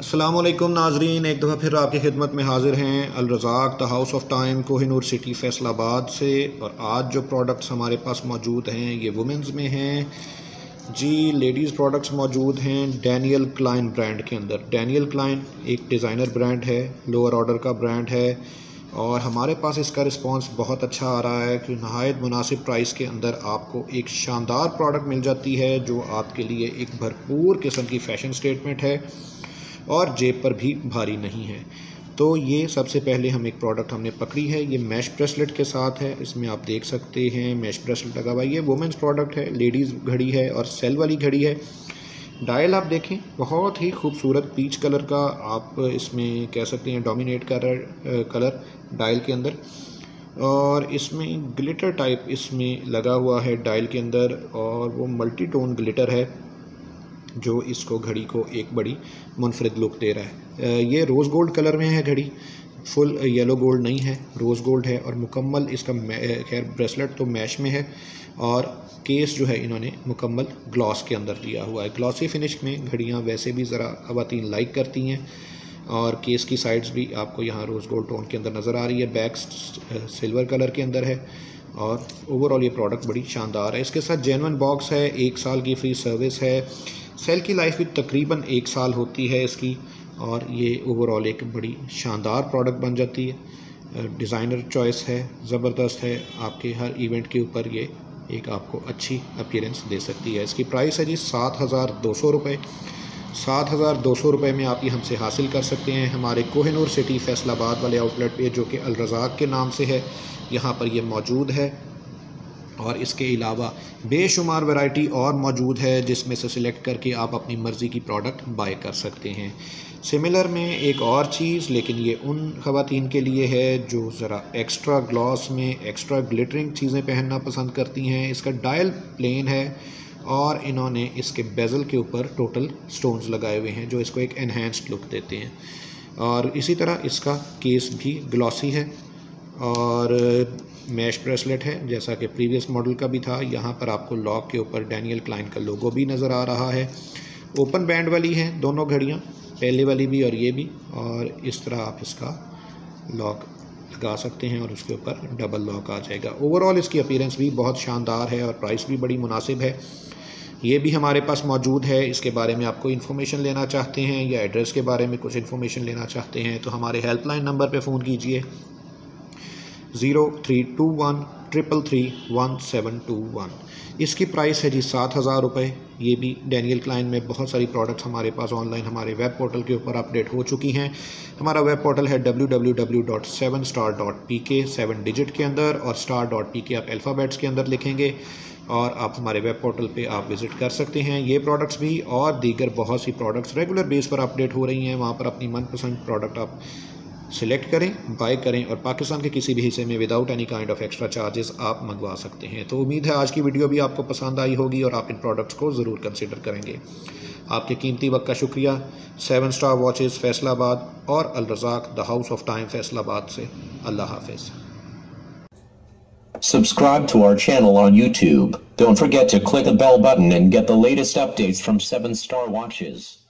अस्सलाम वालेकुम नाजरीन, एक दफ़ा फिर आपकी खिदमत में हाज़िर हैं Al Razaq the house of time Kohinoor city Faisalabad से। और आज जो प्रोडक्ट्स हमारे पास मौजूद हैं ये वुमेंस में हैं जी। लेडीज़ प्रोडक्ट्स मौजूद हैं डैनियल क्लाइन ब्रांड के अंदर। डैनियल क्लाइन एक डिज़ाइनर ब्रांड है, लोअर ऑर्डर का ब्रांड है और हमारे पास इसका रिस्पांस बहुत अच्छा आ रहा है कि नहायत मुनासिब प्राइस के अंदर आपको एक शानदार प्रोडक्ट मिल जाती है जो आपके लिए एक भरपूर किस्म की फ़ैशन स्टेटमेंट है और जेब पर भी भारी नहीं है। तो ये सबसे पहले हम एक प्रोडक्ट हमने पकड़ी है, ये मैश ब्रेसलेट के साथ है। इसमें आप देख सकते हैं मैश ब्रेसलेट लगा हुआ है। ये वुमेंस प्रोडक्ट है, लेडीज़ घड़ी है और सेल वाली घड़ी है। डायल आप देखें बहुत ही खूबसूरत पीच कलर का, आप इसमें कह सकते हैं डोमिनेट कलर डायल के अंदर। और इसमें ग्लिटर टाइप इसमें लगा हुआ है डायल के अंदर और वो मल्टी टोन ग्लिटर है जो इसको घड़ी को एक बड़ी मुनफरिद लुक दे रहा है। ये रोज़ गोल्ड कलर में है घड़ी, फुल येलो गोल्ड नहीं है, रोज़ गोल्ड है और मुकम्मल इसका खैर ब्रेसलेट तो मैश में है और केस जो है इन्होंने मुकम्मल ग्लॉस के अंदर दिया हुआ है। ग्लॉसी फिनिश में घड़ियाँ वैसे भी ज़रा ख़वातीन लाइक करती हैं और केस की साइड्स भी आपको यहाँ रोज़ गोल्ड टोन के अंदर नज़र आ रही है। बैक सिल्वर कलर के अंदर है और ओवरऑल ये प्रोडक्ट बड़ी शानदार है। इसके साथ जेन्युइन बॉक्स है, 1 साल की फ्री सर्विस है, सेल की लाइफ भी तकरीबन 1 साल होती है इसकी और ये ओवरऑल एक बड़ी शानदार प्रोडक्ट बन जाती है। डिज़ाइनर चॉइस है, ज़बरदस्त है, आपके हर इवेंट के ऊपर ये एक आपको अच्छी अपीयरेंस दे सकती है। इसकी प्राइस है जी 7,200 रुपये। 7,200 रुपये में आप ये हमसे हासिल कर सकते हैं हमारे कोहिनूर सिटी फैसलाबाद वाले आउटलेट पे जो कि अल रज़ाक के नाम से है। यहाँ पर ये मौजूद है और इसके अलावा बेशुमार वैरायटी और मौजूद है जिसमें से सिलेक्ट करके आप अपनी मर्ज़ी की प्रोडक्ट बाय कर सकते हैं। सिमिलर में एक और चीज़, लेकिन ये उन ख़वातीन के लिए है जो ज़रा एक्स्ट्रा ग्लॉस में एक्स्ट्रा ग्लिटरिंग चीज़ें पहनना पसंद करती हैं। इसका डायल प्लेन है और इन्होंने इसके बेजल के ऊपर टोटल स्टोन्स लगाए हुए हैं जो इसको एक एनहेंस्ड लुक देते हैं। और इसी तरह इसका केस भी ग्लॉसी है और मैश ब्रेसलेट है जैसा कि प्रीवियस मॉडल का भी था। यहाँ पर आपको लॉक के ऊपर डैनियल क्लाइन का लोगो भी नज़र आ रहा है। ओपन बैंड वाली हैं दोनों घड़ियाँ, पहले वाली भी और ये भी, और इस तरह आप इसका लॉक लगा सकते हैं और उसके ऊपर डबल लॉक आ जाएगा। ओवरऑल इसकी अपीयरेंस भी बहुत शानदार है और प्राइस भी बड़ी मुनासिब है। ये भी हमारे पास मौजूद है। इसके बारे में आपको इन्फॉर्मेशन लेना चाहते हैं या एड्रेस के बारे में कुछ इन्फॉर्मेशन लेना चाहते हैं तो हमारे हेल्पलाइन नंबर पर फ़ोन कीजिए 0321 333 1721। इसकी प्राइस है जी 7,000 रुपये। ये भी डैनियल क्लाइन में बहुत सारी प्रोडक्ट्स हमारे पास ऑनलाइन हमारे वेब पोर्टल के ऊपर अपडेट हो चुकी हैं। हमारा वेब पोर्टल है www.7star.pk 7 डिजिट के अंदर और star.pk आप अल्फ़ाबेट्स के अंदर लिखेंगे और आप हमारे वेब पोर्टल पे आप विज़िट कर सकते हैं। ये प्रोडक्ट्स भी और दीगर बहुत सी प्रोडक्ट्स रेगुलर बेस पर अपडेट हो रही हैं, वहाँ पर अपनी मनपसंद प्रोडक्ट आप सिलेक्ट करें, बाय करें और पाकिस्तान के किसी भी हिस्से में without any kind of extra charges आप मंगवा सकते हैं। तो उम्मीद है आज की वीडियो भी आपको पसंद आई होगी और आप इन प्रोडक्ट्स को ज़रूर कंसिडर करेंगे। आपके कीमती वक्त का शुक्रिया। 7 स्टार वॉचेस फैसलाबाद और Al Razaq the house of time Faisalabad से। अल्लाह हाफिज़। Subscribe to our channel on YouTube. Don't forget to click the bell button and get the latest updates from 7 Star Watches.